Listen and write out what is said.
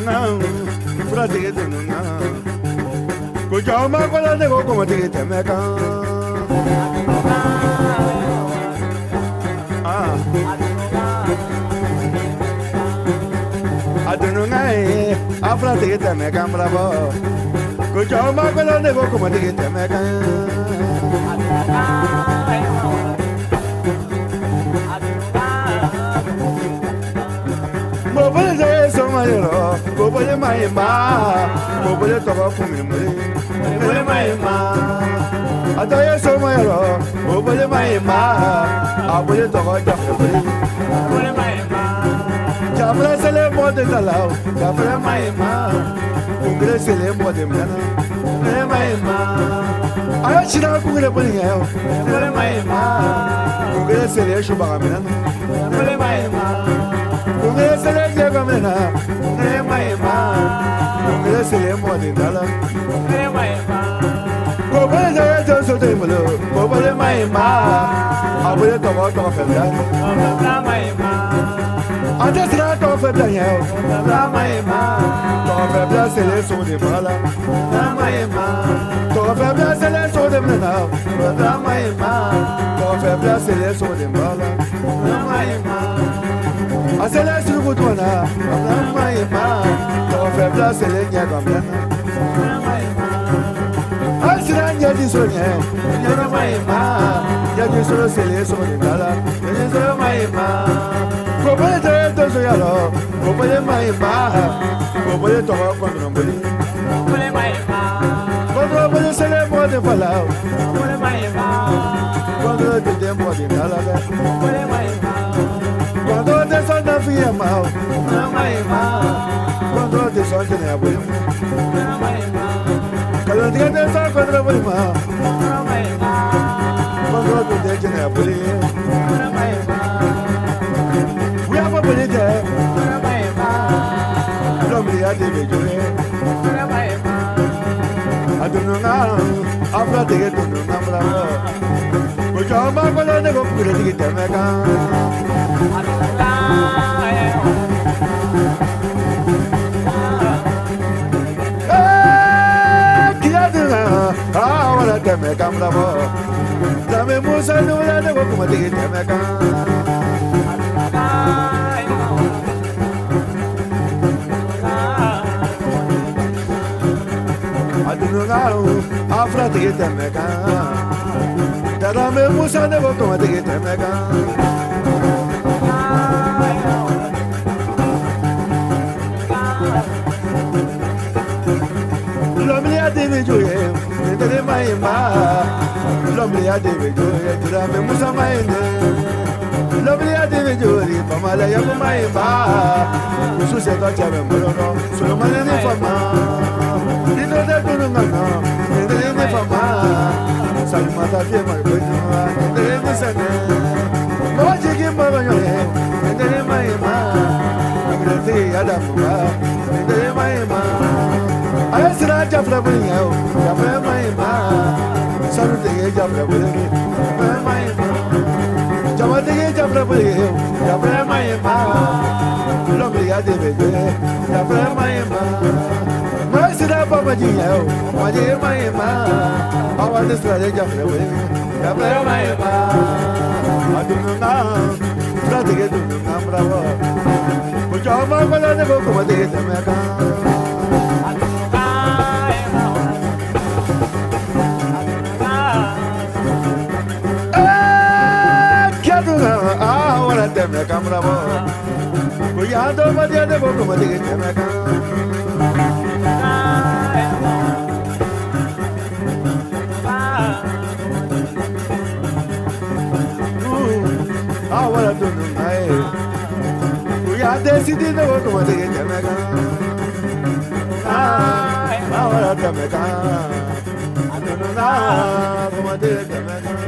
Adununga, frate dununga. Kujama kola de go como te temeka. Adununga, afrate temeka bravo. Kujama kola de go como te temeka. Mobile somayero, mobile maima, mobile toba kumimuri, mobile maima. Adaya somayero, mobile maima, abule toba jafre, mobile maima. Jafre sele mode talau, jafre maima, kungre sele mode mana, mobile maima. Aya chira kungre pulinga, mobile maima, kungre sele shubagamina, mobile maima. Kungre le llega mena, kungre maima, kungre se le mode dala, kungre maima. Kobale de toso de mulo, kobale maima, abule toba toba fenda, kobale maima. Ate sera toba fenda yao, kobale maima. Toba fenda se le so de mala, kobale maima. Toba fenda se le so de mena, kobale maima. Toba fenda se le so de mala, kobale maima. Asela surutwana, maima, to febla sele nyagambana. Asira nyadi sonye, nyana maima, nyadi solo sele sole dala, nyadi solo maima. Kobole te to soyalo, kobole maima, kobole to kondrambuli, kobole maima. Kobole sele mode falao, kobole maima. Kobole te tempo de dala, kobole maima. Quando te son na fia mal, na maima. Quando te son na boi, na maima. Quando te son contra boi mal, na maima. Quando te na boi, na maima. We have a boi there, na maima. Somebody had to do it, na maima. I don't know, after they get to know number. But I'm not going to go to the Jamaica. Ahora te me cambramos, dame musa no la debo como te me Adunungao, afra te me dame musa debo como te me L'homme a des jouets, de maïma. L'homme a des jouets, de la même mousamaïne. L'homme a des jouets, pas mal à Yamaïma. Sous cette autre, sur le malin des femmes. Il ne l'a pas de des femmes. Salma ta fille, ma bonne, de l'année. Moi, j'ai qui m'a gagné, de maïma. Le thé à la fois, de maïma. Asira jafra bunya, jafra maima. Salutige jafra bunya, jafra maima. Jamatige jafra bunya, jafra maima. L'obliga de bebe, jafra maima. Masira papa jinya, maje maima. Awa desra jafra bunya, jafra maima. Adununa, fratige dununa bravo. Kujama kola de go como de temeka. Ahora te me cambramos, cuidado más de poco como te me ahora tú no hay, cuidado decidido como te me ahora te me como te me